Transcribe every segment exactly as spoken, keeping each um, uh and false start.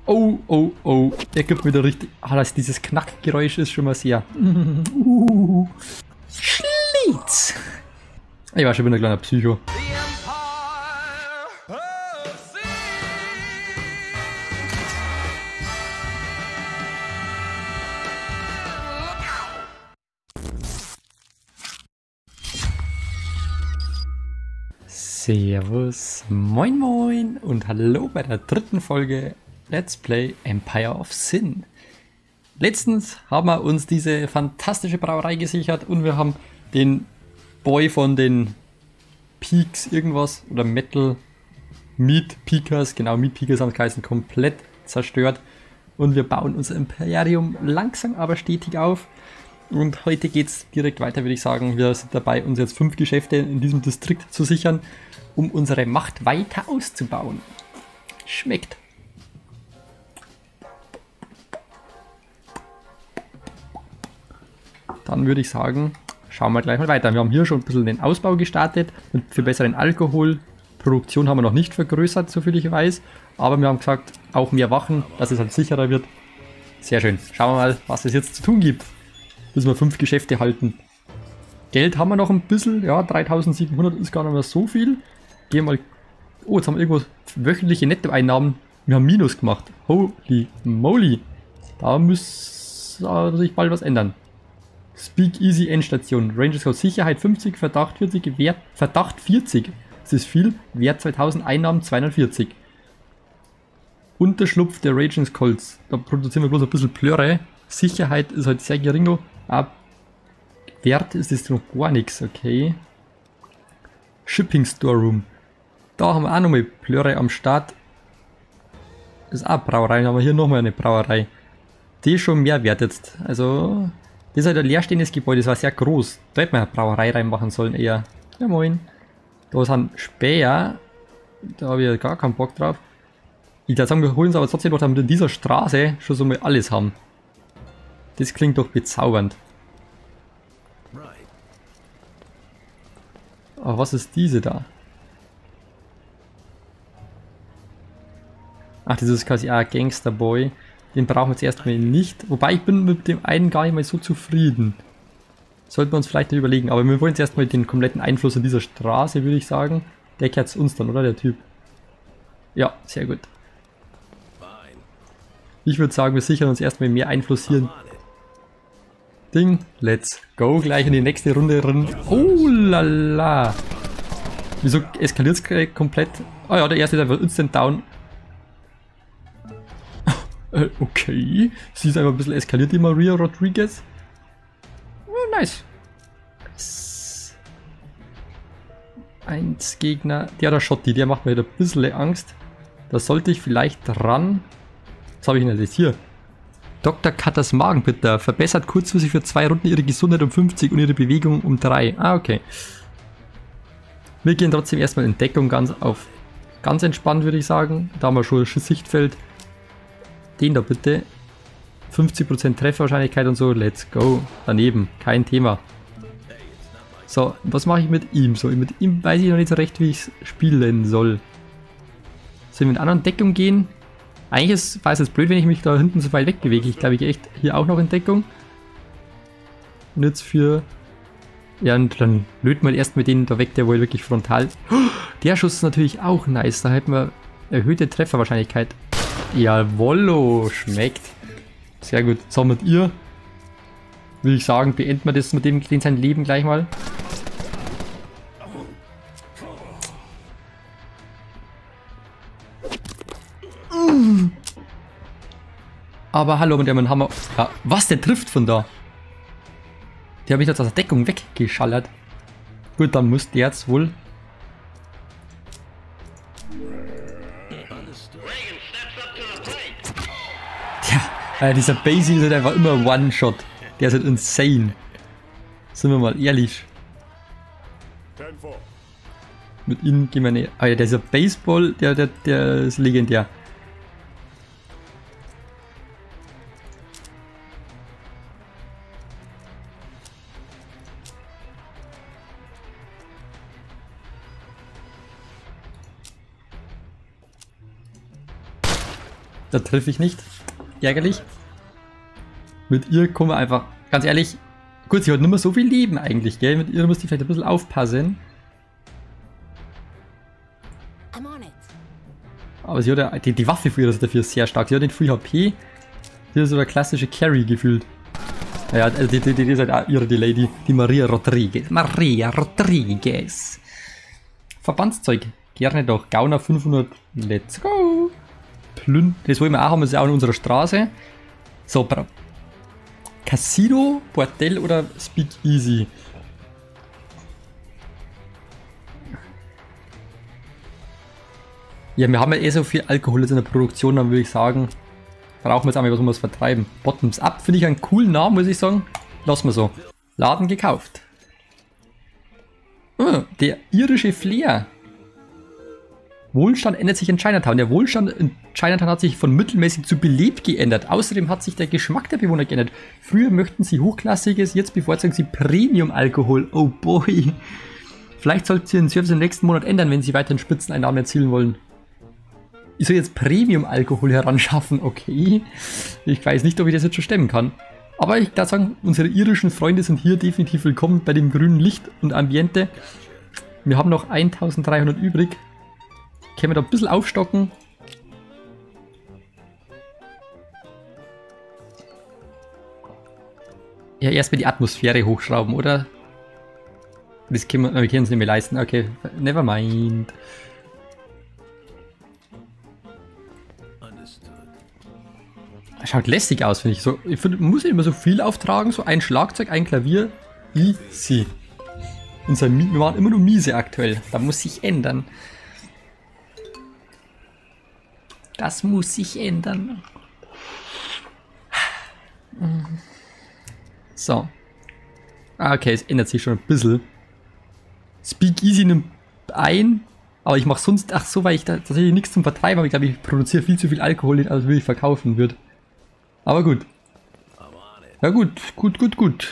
Oh, oh, oh. Der gibt mir wieder richtig... Ah, das, dieses Knackgeräusch ist schon mal sehr... Uh, Schlitz! Ich war schon wieder ein kleiner Psycho. Servus, moin moin und hallo bei der dritten Folge Let's Play Empire of Sin. Letztens haben wir uns diese fantastische Brauerei gesichert und wir haben den Boy von den Peaks irgendwas oder Metal Meat Peakers, genau Meat Peakers haben es geheißen, komplett zerstört. Und wir bauen unser Imperium langsam aber stetig auf. Und heute geht es direkt weiter, würde ich sagen. Wir sind dabei, uns jetzt fünf Geschäfte in diesem Distrikt zu sichern, um unsere Macht weiter auszubauen. Schmeckt. Dann würde ich sagen, schauen wir gleich mal weiter. Wir haben hier schon ein bisschen den Ausbau gestartet für besseren Alkohol. Produktion haben wir noch nicht vergrößert, soviel ich weiß. Aber wir haben gesagt, auch mehr Wachen, dass es halt sicherer wird. Sehr schön. Schauen wir mal, was es jetzt zu tun gibt. Müssen wir fünf Geschäfte halten. Geld haben wir noch ein bisschen. Ja, dreitausendsiebenhundert ist gar nicht mehr so viel. Gehen wir mal... Oh, jetzt haben wir irgendwo wöchentliche Nettoeinnahmen. Wir haben Minus gemacht. Holy moly. Da muss sich bald was ändern. Speak Easy Endstation. Ranger Scout Sicherheit fünfzig, Verdacht vierzig, Wert... Verdacht vierzig. Das ist viel. Wert zweitausend, Einnahmen zweihundertvierzig. Unterschlupf der Raging Skulls. Da produzieren wir bloß ein bisschen Plörre. Sicherheit ist halt sehr gering. Ab Wert ist es noch gar nichts, okay. Shipping Storeroom. Da haben wir auch nochmal Plörre am Start. Das ist auch Brauerei, dann haben wir hier nochmal eine Brauerei. Die ist schon mehr wert jetzt. Also, das ist halt ein leerstehendes Gebäude, das war sehr groß. Da hätte man eine Brauerei reinmachen sollen eher. Ja moin. Da sind Späher. Da habe ich ja gar keinen Bock drauf. Ich würde sagen, wir holen uns aber trotzdem noch, damit wir in dieser Straße schon so mal alles haben. Das klingt doch bezaubernd. Aber was ist diese da? Ach, das ist quasi ein Gangsterboy. Den brauchen wir jetzt erstmal nicht. Wobei, ich bin mit dem einen gar nicht mal so zufrieden. Sollten wir uns vielleicht überlegen. Aber wir wollen jetzt erstmal den kompletten Einfluss in dieser Straße, würde ich sagen. Der gehört zu uns dann, oder? Der Typ. Ja, sehr gut. Ich würde sagen, wir sichern uns erstmal mehr Einfluss hier. Ding, let's go, gleich in die nächste Runde drin. Oh lala. Wieso eskaliert es komplett? Oh ja, der erste, der wird instant down. äh, okay. Sie ist einfach ein bisschen eskaliert, die Maria Rodriguez. Oh, nice. Eins Gegner. Der da Schotti, der macht mir wieder ein bisschen Angst. Da sollte ich vielleicht ran. Was habe ich denn jetzt hier? Doktor Katas Magenbitter verbessert kurzfristig für zwei Runden ihre Gesundheit um fünfzig und ihre Bewegung um drei. Ah, okay. Wir gehen trotzdem erstmal in Deckung ganz auf ganz entspannt, würde ich sagen. Da haben wir schon das Sichtfeld. Den da bitte. fünfzig Prozent Trefferwahrscheinlichkeit und so. Let's go. Daneben. Kein Thema. So, was mache ich mit ihm? So, mit ihm weiß ich noch nicht so recht, wie ich es spielen soll. Sollen wir in anderen Deckung gehen? Eigentlich ist, war es jetzt blöd, wenn ich mich da hinten so weit wegbewege. Ich glaube, ich gehe echt hier auch noch in Deckung. Und jetzt für... Ja, und dann löten wir erst mit denen da weg, der wohl wirklich frontal... Oh, der Schuss ist natürlich auch nice. Da hätten wir erhöhte Trefferwahrscheinlichkeit. Jawollo, schmeckt. Sehr gut. So, mit ihr will ich sagen, beenden wir das mit dem, den sein Leben gleich mal. Aber hallo, mit dem Hammer. Ja, was, der trifft von da? Der habe ich jetzt aus der Deckung weggeschallert. Gut, dann muss der jetzt wohl. Tja, äh, dieser Basie ist halt einfach immer One-Shot. Der ist halt insane. Sind wir mal ehrlich. Mit ihm gehen wir nicht. Ah ja, dieser Baseball, der, der, der ist legendär. Da treffe ich nicht. Ärgerlich. Mit ihr kommen wir einfach, ganz ehrlich, gut, sie hat nicht mehr so viel Leben eigentlich, gell? Mit ihr müsste ich vielleicht ein bisschen aufpassen. Aber sie hat ja, die, die Waffe für ihr ist dafür sehr stark. Sie hat den Free H P. Sie ist so der klassische Carry gefühlt. Ja, also die, die, die ist halt auch ihre, die Lady, die Maria Rodriguez. Maria Rodriguez. Verbandszeug. Gerne doch. Gauner fünfhundert. Let's go. Plün. Das wollen wir auch haben, das ist ja auch in unserer Straße. So, Bra Casino, Bordell oder Speak Easy? Ja, wir haben ja eh so viel Alkohol jetzt in der Produktion, dann würde ich sagen, brauchen wir jetzt einmal was, um was vertreiben. Bottoms Up finde ich einen coolen Namen, muss ich sagen. Lassen wir so. Laden gekauft. Oh, der irische Flair. Wohlstand ändert sich in Chinatown. Der Wohlstand in Chinatown hat sich von mittelmäßig zu belebt geändert. Außerdem hat sich der Geschmack der Bewohner geändert. Früher möchten sie hochklassiges, jetzt bevorzugen sie Premium-Alkohol. Oh boy. Vielleicht sollten sie den Service im nächsten Monat ändern, wenn sie weiterhin Spitzeneinnahmen erzielen wollen. Ich soll jetzt Premium-Alkohol heranschaffen, okay. Ich weiß nicht, ob ich das jetzt schon stemmen kann. Aber ich darf sagen, unsere irischen Freunde sind hier definitiv willkommen bei dem grünen Licht und Ambiente. Wir haben noch eintausenddreihundert übrig. Können wir da ein bisschen aufstocken. Ja, erstmal die Atmosphäre hochschrauben, oder? Das können wir, wir können es nicht mehr leisten. Okay, never mind. Schaut lässig aus, finde ich. So, ich find, man muss ja immer so viel auftragen. So ein Schlagzeug, ein Klavier. Easy. Unser Mi wir waren immer nur miese aktuell. Da muss sich ändern. Das muss sich ändern. So. Ah, okay, es ändert sich schon ein bisschen. Speak Easy nimmt ein. Aber ich mache sonst, ach so, weil ich da tatsächlich nichts zum Vertreiben habe. Ich glaube, ich produziere viel zu viel Alkohol, als will ich verkaufen wird. Aber gut. Ja gut, gut, gut, gut.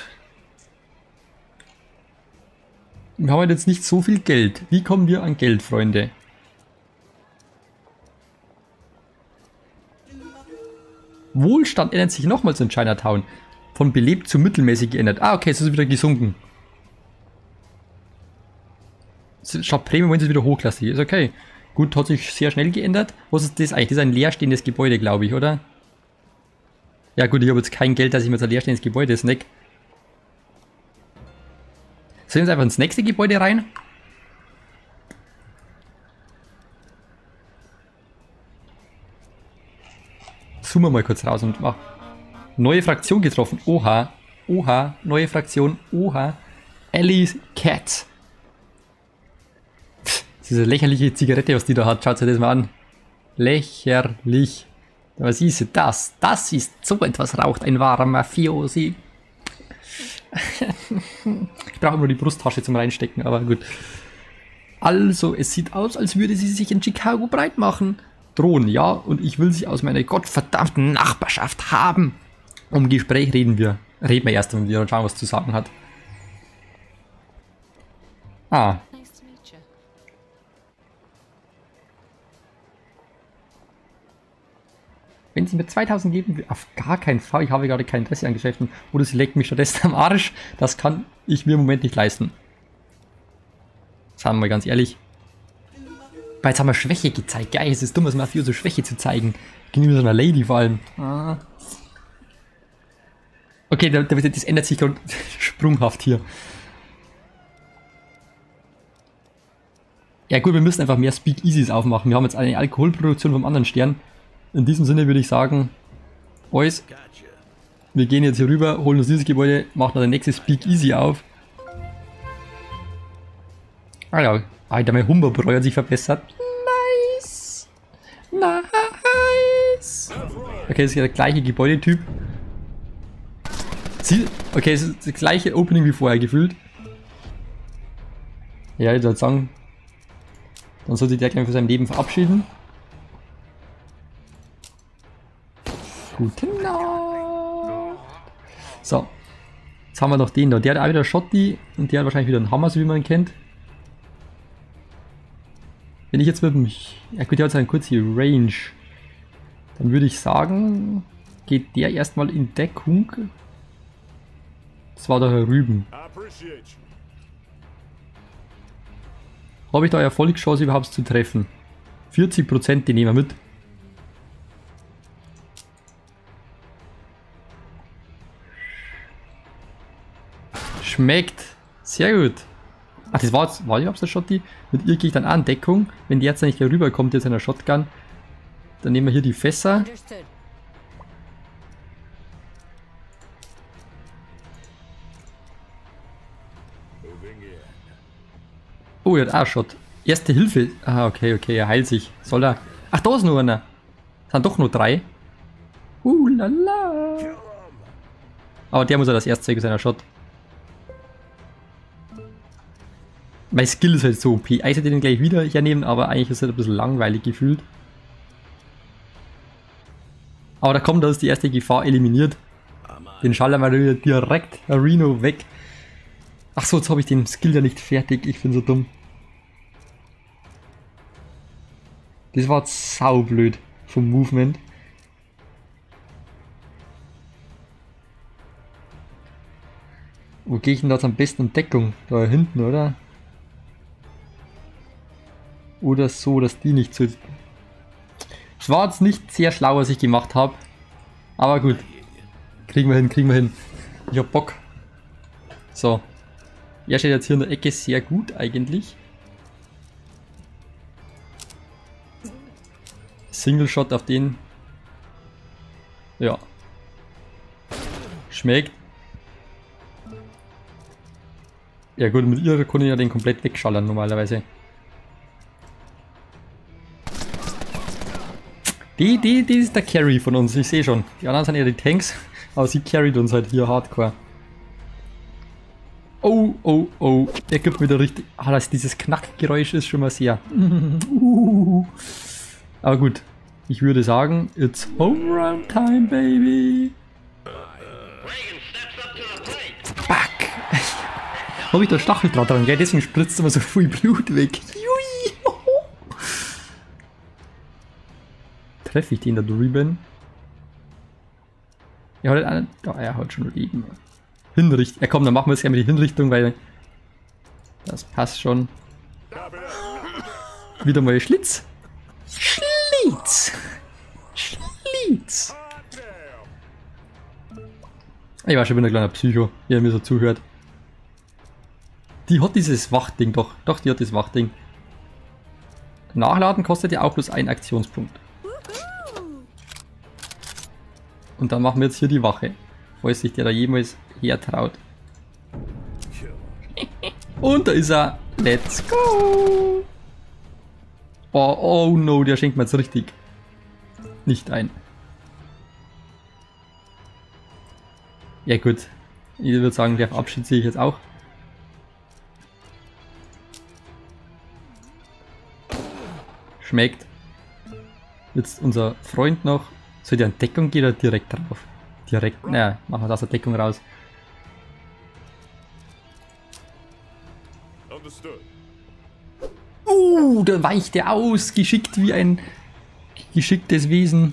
Wir haben jetzt nicht so viel Geld. Wie kommen wir an Geld, Freunde? Wohlstand ändert sich nochmals in Chinatown. Von belebt zu mittelmäßig geändert. Ah, okay, es ist wieder gesunken. Statt Premium, wenn es wieder hochklassig ist. Okay. Gut, hat sich sehr schnell geändert. Was ist das eigentlich? Das ist ein leerstehendes Gebäude, glaube ich, oder? Ja gut, ich habe jetzt kein Geld, dass ich mir so ein leerstehendes Gebäude snack. Sollen wir uns einfach ins nächste Gebäude rein? Zoomen wir mal kurz raus und machen. Neue Fraktion getroffen. Oha. Oha. Neue Fraktion. Oha. Ellie's Cat. Diese lächerliche Zigarette, was die da hat. Schaut euch das mal an. Lächerlich. Was ist das? Das ist so etwas raucht ein wahrer Mafiosi. Ich brauche immer die Brusttasche zum Reinstecken, aber gut. Also, es sieht aus, als würde sie sich in Chicago breit machen. Drohen, ja, und ich will sie aus meiner gottverdammten Nachbarschaft haben. Um Gespräch reden wir. Reden wir erst mit ihr und schauen, was zu sagen hat. Ah. Wenn sie mir zweitausend geben will, auf gar keinen Fall, ich habe gerade kein Interesse an Geschäften. Oder sie leckt mich stattdessen am Arsch. Das kann ich mir im Moment nicht leisten. Sagen wir mal ganz ehrlich. Weil jetzt haben wir Schwäche gezeigt. Geil, es ist dumm, als Mafioso Schwäche zu zeigen. Gegenüber so einer Lady vor allem. Ah. Okay, das ändert sich gerade sprunghaft hier. Ja gut, wir müssen einfach mehr Speakeasies aufmachen. Wir haben jetzt eine Alkoholproduktion vom anderen Stern. In diesem Sinne würde ich sagen, Boys, wir gehen jetzt hier rüber, holen uns dieses Gebäude, machen dann der nächste Speakeasy auf. Ah ja, Alter, mein Humberbräu hat sich verbessert. Nice! Nice! Okay, das ist ja der gleiche Gebäudetyp. Sie, okay, es ist das gleiche Opening wie vorher gefühlt. Ja, ich würde sagen, dann sollte der gleich für sein Leben verabschieden. Gute Nacht. So. Jetzt haben wir noch den da. Der hat auch wieder Schotti und der hat wahrscheinlich wieder einen Hammer, so wie man ihn kennt. Wenn ich jetzt mit dem... Ja gut, der hat seine kurze Range. Dann würde ich sagen, geht der erstmal in Deckung. Das war der Herr Rüben. Habe ich da Erfolgschance überhaupt zu treffen? vierzig Prozent, die nehmen wir mit. Schmeckt. Sehr gut. Ach, das war jetzt, war überhaupt der Schotti? Mit ihr gehe ich dann auch in Deckung. Wenn die jetzt nicht hier rüberkommt, jetzt in der Shotgun, dann nehmen wir hier die Fässer. Oh, er hat auch einen Shot. Erste Hilfe. Ah, okay, okay, er heilt sich. Soll er... Ach, da ist nur einer. Es sind doch nur drei. Uh, lala. Aber der muss ja das erste zeigen, seiner Shot. Mein Skill ist halt so O P. Ich hätte den gleich wieder hernehmen, aber eigentlich ist es halt ein bisschen langweilig gefühlt. Aber da kommt, da ist die erste Gefahr eliminiert. Den schallern wir wieder direkt Reno weg. Ach so, jetzt habe ich den Skill ja nicht fertig. Ich bin so dumm. Das war saublöd vom Movement. Wo gehe ich denn da jetzt am besten in Deckung? Da hinten, oder? Oder so, dass die nicht so... Es war jetzt nicht sehr schlau, was ich gemacht habe. Aber gut. Kriegen wir hin, kriegen wir hin. Ich hab Bock. So. Er steht jetzt hier in der Ecke sehr gut eigentlich. Single Shot auf den. Ja. Schmeckt. Ja gut, mit ihr kann ich ja den komplett wegschallern normalerweise. Die, die, die ist der Carry von uns, ich sehe schon. Die anderen sind ja die Tanks, aber sie carryt uns halt hier hardcore. Oh, oh, oh, der gibt mir da richtig... Ah, das, dieses Knackgeräusch ist schon mal sehr... Aber gut, ich würde sagen, it's home run time, baby. Fuck. Habe ich da Stacheldraht dran, gell? Deswegen spritzt immer so viel Blut weg. Treffe ich den da drüben? Er hat einen. Oh, er hat schon Leben. Hinrichtung. Ja komm, dann machen wir es gerne mit die Hinrichtung, weil das passt schon. Wieder mal Schlitz. Schlitz. Schlitz. Ich war schon wieder ein kleiner Psycho, wie er mir so zuhört. Die hat dieses Wachding doch. Doch, die hat das Wachding. Nachladen kostet ja auch bloß einen Aktionspunkt. Und dann machen wir jetzt hier die Wache, falls sich der da jemals hertraut. Und da ist er. Let's go! Oh, oh no, der schenkt mir jetzt richtig nicht ein. Ja gut, ich würde sagen, der verabschiedet sich jetzt auch. Schmeckt. Jetzt unser Freund noch. Soll der in Deckung gehen oder direkt drauf? Direkt, naja, machen wir das aus der Deckung raus. Uh, da weicht der aus, geschickt wie ein geschicktes Wesen.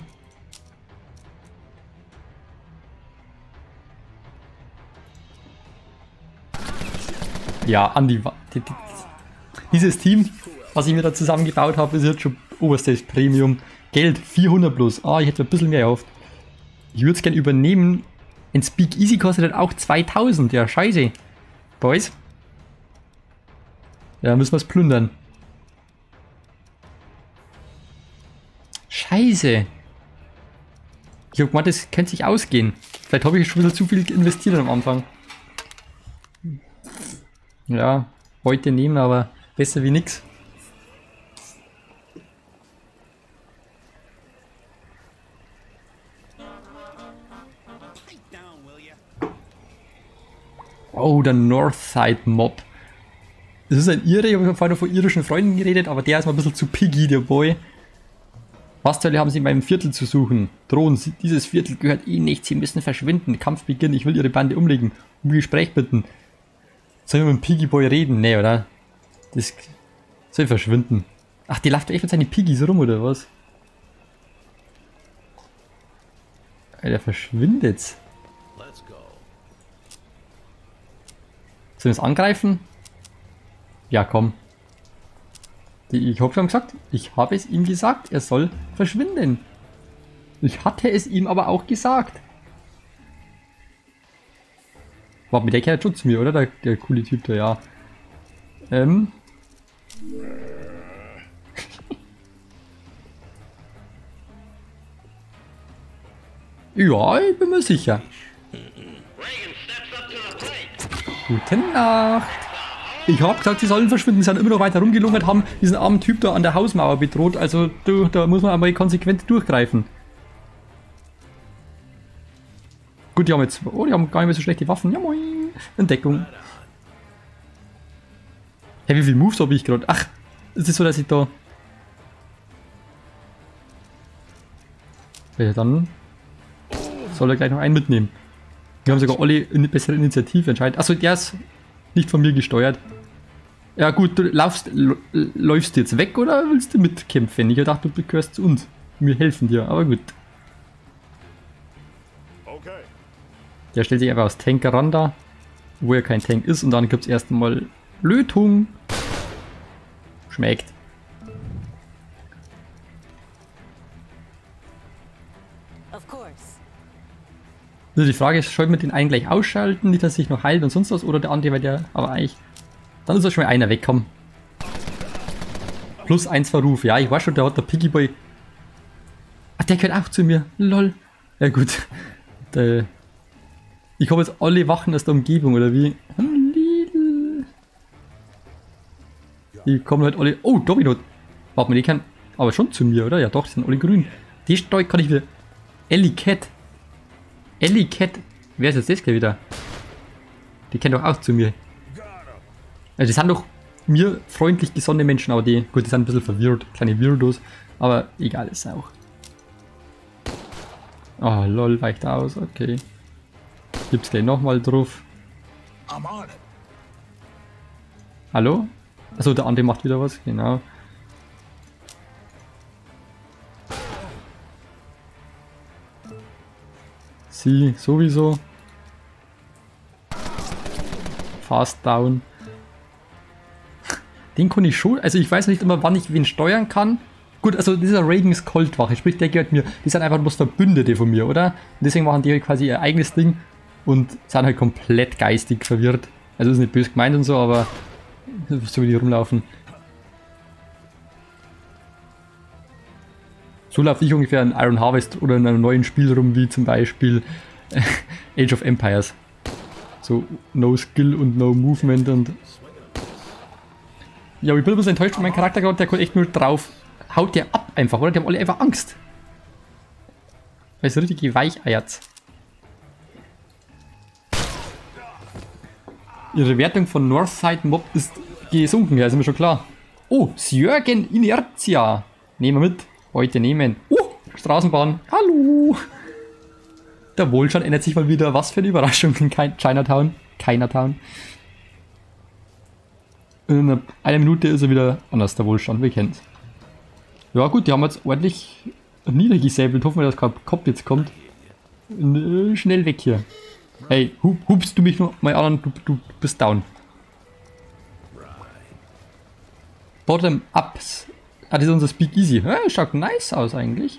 Ja, an die, die, die dieses Team, was ich mir da zusammengebaut habe, ist jetzt schon oberstes Premium. Geld, vierhundert plus. Ah, ich hätte ein bisschen mehr erhofft. Ich würde es gerne übernehmen. Ein Speak Easy kostet halt auch zweitausend. Ja, scheiße. Boys. Ja, müssen wir es plündern. Scheiße. Ich hab gemeint, das könnte sich ausgehen. Vielleicht habe ich schon ein bisschen zu viel investiert am Anfang. Ja, heute nehmen, aber besser wie nix. Oh, der Northside Mob. Das ist ein Ire, ich habe vorhin von irischen Freunden geredet, aber der ist mal ein bisschen zu piggy, der Boy. Was zur Hölle haben sie in meinem Viertel zu suchen? Drohen, dieses Viertel gehört ihnen nicht, sie müssen verschwinden. Kampf beginnt, ich will ihre Bande umlegen. Um Gespräch bitten. Soll ich mit dem Piggy Boy reden? Nee, oder? Das soll verschwinden. Ach, die läuft echt mit seinen Piggies rum, oder was? Der verschwindet. Sollen wir es angreifen? Ja, komm. Die, ich habe schon gesagt, ich habe es ihm gesagt, er soll verschwinden. Ich hatte es ihm aber auch gesagt. Warte, mit der gehört schon zu mir, oder? Der, der coole Typ da, ja. Ähm. Ja, ich bin mir sicher. Gute Nacht. Ich hab gesagt, sie sollen verschwinden. Sie sind immer noch weiter rumgelungert, haben diesen armen Typ da an der Hausmauer bedroht. Also du, da muss man einmal konsequent durchgreifen. Gut, die haben jetzt... Oh, die haben gar nicht mehr so schlechte Waffen. Ja moin. Entdeckung. Hey, wie viele Moves habe ich gerade? Ach, es ist so, dass ich da... Ja, dann soll er gleich noch einen mitnehmen. Wir haben sogar alle eine bessere Initiative entscheidend. Achso, der ist nicht von mir gesteuert. Ja gut, du laufst, läufst du jetzt weg oder willst du mitkämpfen? Ich dachte, du gehörst zu uns. Wir helfen dir, aber gut. Der stellt sich einfach aus Tanker ran da, wo er kein Tank ist, und dann gibt es erstmal Lötung. Schmeckt. Also die Frage ist, soll man den einen gleich ausschalten, nicht dass er sich noch heilt und sonst was, oder der andere, weil der, aber eigentlich, dann ist ja schon mal einer wegkommen. Plus eins Verruf, ja, ich weiß schon, der hat der Piggy Boy. Ach, der gehört auch zu mir, lol. Ja gut, der, ich habe jetzt alle Wachen aus der Umgebung, oder wie? Die kommen halt alle, oh, Domino. Warte mal, die kann, aber schon zu mir, oder? Ja doch, die sind alle grün. Die Steuer kann ich wieder, Ellie Cat. Ellie Cat. Wer ist jetzt das gleich wieder? Die kennt doch auch zu mir. Also die sind doch mir freundlich gesonnene Menschen, aber die, gut, die sind ein bisschen verwirrt, kleine Weirdos, aber egal ist auch. Oh lol, weicht aus, okay. Gibt's gleich nochmal drauf. Hallo? Achso, der andere macht wieder was, genau. Sie sowieso. Fast down. Den kann ich schon, also ich weiß nicht immer, wann ich wen steuern kann. Gut, also dieser Reagans Colt-Wache, sprich, der gehört mir. Die sind einfach bloß Verbündete von mir, oder? Und deswegen machen die halt quasi ihr eigenes Ding und sind halt komplett geistig verwirrt. Also ist nicht böse gemeint und so, aber so wie die rumlaufen. So laufe ich ungefähr in Iron Harvest oder in einem neuen Spiel rum, wie zum Beispiel Age of Empires. So no Skill und no Movement und... Ja, ich bin ein bisschen enttäuscht von meinem Charakter gerade, der kommt echt nur drauf. Haut der ab einfach, oder? Die haben alle einfach Angst. Weil es richtig weicheiert. Ihre Wertung von Northside Mob ist gesunken, ja, ist mir schon klar. Oh, Sjörgen Inertia. Nehmen wir mit. Heute nehmen. Oh, Straßenbahn. Hallo. Der Wohlstand ändert sich mal wieder. Was für eine Überraschung in Chinatown. Chinatown. In einer Minute ist er wieder anders, der Wohlstand. Wir kennen es. Ja gut, die haben jetzt ordentlich niedergesäbelt. Hoffen wir, dass kein Kopf jetzt kommt. Schnell weg hier. Hey, hub, hubst du mich noch mal an und du, du bist down. Bottom ups. Ah, das ist unser Speak Easy. Ja, schaut nice aus eigentlich.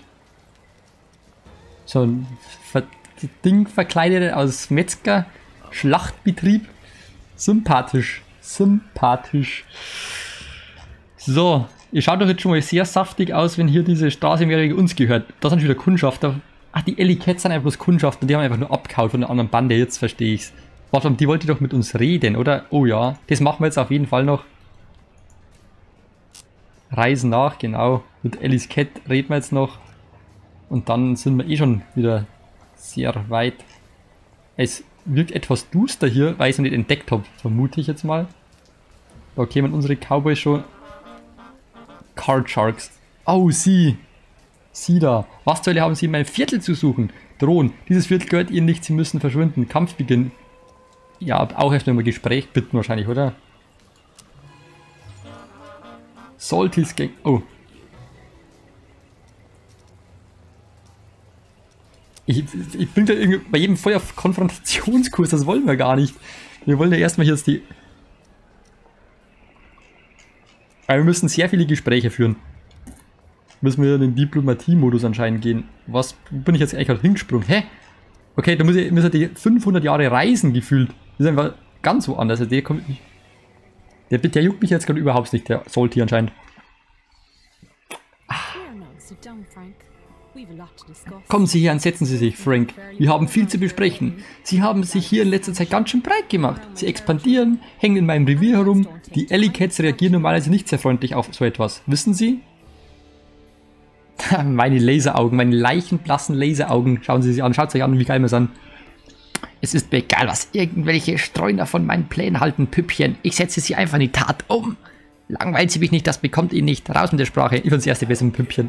So ein Ver Ding verkleidet aus Metzger. Schlachtbetrieb. Sympathisch. Sympathisch. So, ihr schaut doch jetzt schon mal sehr saftig aus, wenn hier diese Straße mehr uns gehört. Da sind schon wieder Kundschafter. Ach, die Ellie Cats sind einfach bloß Kundschafter, die haben einfach nur abgehauen von der anderen Bande, jetzt verstehe ich's. Warte, die wollte doch mit uns reden, oder? Oh ja, das machen wir jetzt auf jeden Fall noch. Reisen nach, genau. Mit Ellie's Cat reden wir jetzt noch. Und dann sind wir eh schon wieder sehr weit. Es wirkt etwas duster hier, weil ich es noch nicht entdeckt habe, vermute ich jetzt mal. Da kämen unsere Cowboys schon. Card Sharks. Oh, sie. Sie da. Was zur Hölle haben sie in meinem Viertel zu suchen? Drohen. Dieses Viertel gehört ihnen nicht, sie müssen verschwinden. Kampfbeginn. Ja, auch erst mal Gespräch bitten wahrscheinlich, oder? Salty's Gang. Oh. Ich, ich bin da irgendwie bei jedem Feuer auf Konfrontationskurs, das wollen wir gar nicht. Wir wollen ja erstmal hier jetzt die... Aber wir müssen sehr viele Gespräche führen. Müssen wir in den Diplomatie-Modus anscheinend gehen. Was bin ich jetzt eigentlich gerade hingesprungen? Hä? Okay, da muss ich, müssen die fünfhundert Jahre reisen gefühlt. Das ist einfach ganz woanders. Also der kommt nicht... Der, der juckt mich jetzt gerade überhaupt nicht, der Salty anscheinend. Kommen Sie her und setzen Sie sich, Frank. Wir haben viel zu besprechen. Sie haben sich hier in letzter Zeit ganz schön breit gemacht. Sie expandieren, hängen in meinem Revier herum. Die Alley Cats reagieren normalerweise nicht sehr freundlich auf so etwas. Wissen Sie? Meine Laseraugen, meine leichenblassen Laseraugen. Schauen Sie sich an, schaut euch an, wie geil wir sind. Es ist mir egal, was irgendwelche Streuner von meinen Plänen halten, Püppchen. Ich setze sie einfach in die Tat um. Langweilt sie mich nicht, das bekommt ihn nicht. Raus mit der Sprache. Ich finde das erste besser mit Püppchen.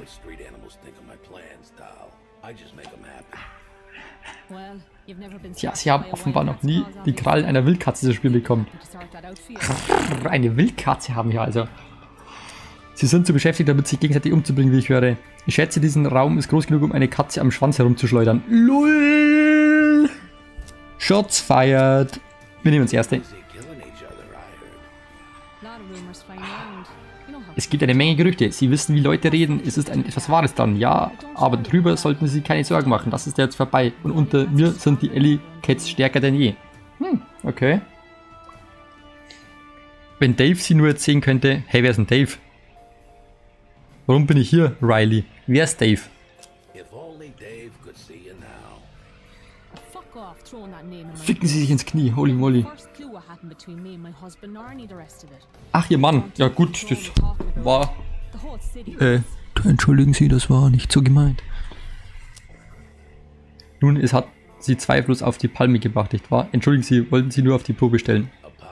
Tja, sie haben offenbar noch nie die Krallen einer Wildkatze zu spüren bekommen. Eine Wildkatze haben wir also. Sie sind zu beschäftigt, damit sich gegenseitig umzubringen, wie ich höre. Ich schätze, diesen Raum ist groß genug, um eine Katze am Schwanz herumzuschleudern. LOL! Shots fired. Wir nehmen uns erste. Es gibt eine Menge Gerüchte. Sie wissen, wie Leute reden. Es ist ein, etwas Wahres dran. Ja, aber drüber sollten Sie sich keine Sorgen machen. Das ist jetzt vorbei. Und unter mir sind die Alley Cats stärker denn je. Hm, okay. Wenn Dave sie nur jetzt sehen könnte. Hey, wer ist denn Dave? Warum bin ich hier, Riley? Wer ist Dave? Ficken Sie sich ins Knie, holy moly. Ach, Ihr Mann. Ja gut, das war... Äh, entschuldigen Sie, das war nicht so gemeint. Nun, es hat Sie zweifellos auf die Palme gebracht, nicht wahr? Entschuldigen Sie, wollten Sie nur auf die Probe stellen.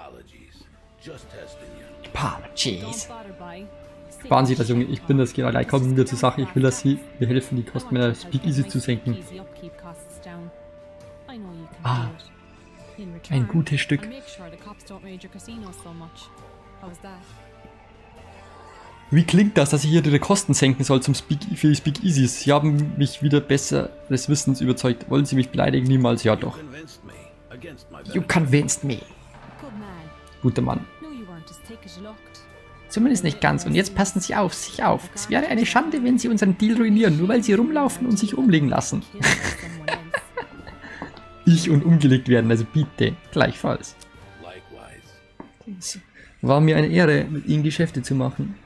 Apologies. Sparen Sie das, Junge. Ich bin das gerade. Kommen wir zur Sache. Ich will, dass Sie mir helfen, die Kosten meiner Speakeasy zu senken. Ah, ein gutes Stück. Wie klingt das, dass ich hier ihre Kosten senken soll zum Speak für die Speakeasies? Sie haben mich wieder besseres Wissens überzeugt. Wollen Sie mich beleidigen? Niemals. Ja doch. You convinced me. Guter Mann. Zumindest nicht ganz. Und jetzt passen Sie auf, sich auf. Es wäre eine Schande, wenn Sie unseren Deal ruinieren, nur weil Sie rumlaufen und sich umlegen lassen. Ich und umgelegt werden, also bitte, gleichfalls. Es war mir eine Ehre, mit Ihnen Geschäfte zu machen.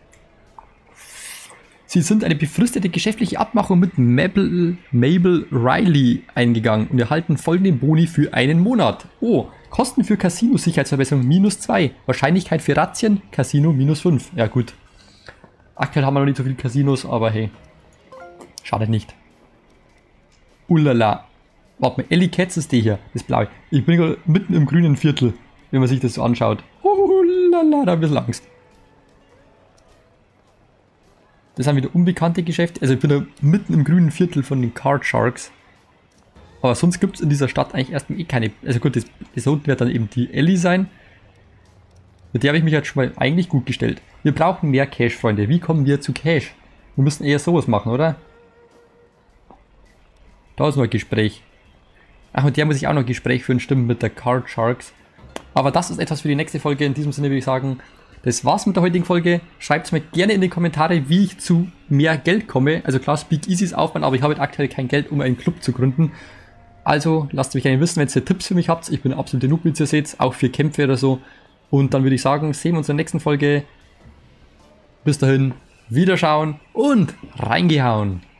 Sie sind eine befristete geschäftliche Abmachung mit Mabel, Mabel Riley eingegangen und erhalten folgende Boni für einen Monat. Oh, Kosten für Casino-Sicherheitsverbesserung minus zwei. Wahrscheinlichkeit für Razzien, Casino minus fünf. Ja gut. Aktuell haben wir noch nicht so viele Casinos, aber hey. Schadet nicht. Ulala. Warte mal, Alley Cats ist die hier, das blaue. Ich bin gerade mitten im grünen Viertel, wenn man sich das so anschaut. Ulala, da habe ich ein bisschen Angst. Das sind wieder unbekannte Geschäfte. Also ich bin da mitten im grünen Viertel von den Card Sharks. Aber sonst gibt es in dieser Stadt eigentlich erstmal eh keine... Also gut, das, das unten wird dann eben die Alley sein. Mit der habe ich mich jetzt schon mal eigentlich gut gestellt. Wir brauchen mehr Cash, Freunde. Wie kommen wir zu Cash? Wir müssen eher sowas machen, oder? Da ist noch ein Gespräch. Ach, mit der muss ich auch noch ein Gespräch führen, stimmt, mit der Card Sharks. Aber das ist etwas für die nächste Folge. In diesem Sinne würde ich sagen, das war's mit der heutigen Folge. Schreibt es mir gerne in die Kommentare, wie ich zu mehr Geld komme. Also klar, Speakeasy ist Aufwand, aber ich habe aktuell kein Geld, um einen Club zu gründen. Also lasst mich gerne wissen, wenn ihr Tipps für mich habt. Ich bin absolut Noob, wie ihr seht, auch für Kämpfe oder so. Und dann würde ich sagen, sehen wir uns in der nächsten Folge. Bis dahin, wiederschauen und reingehauen.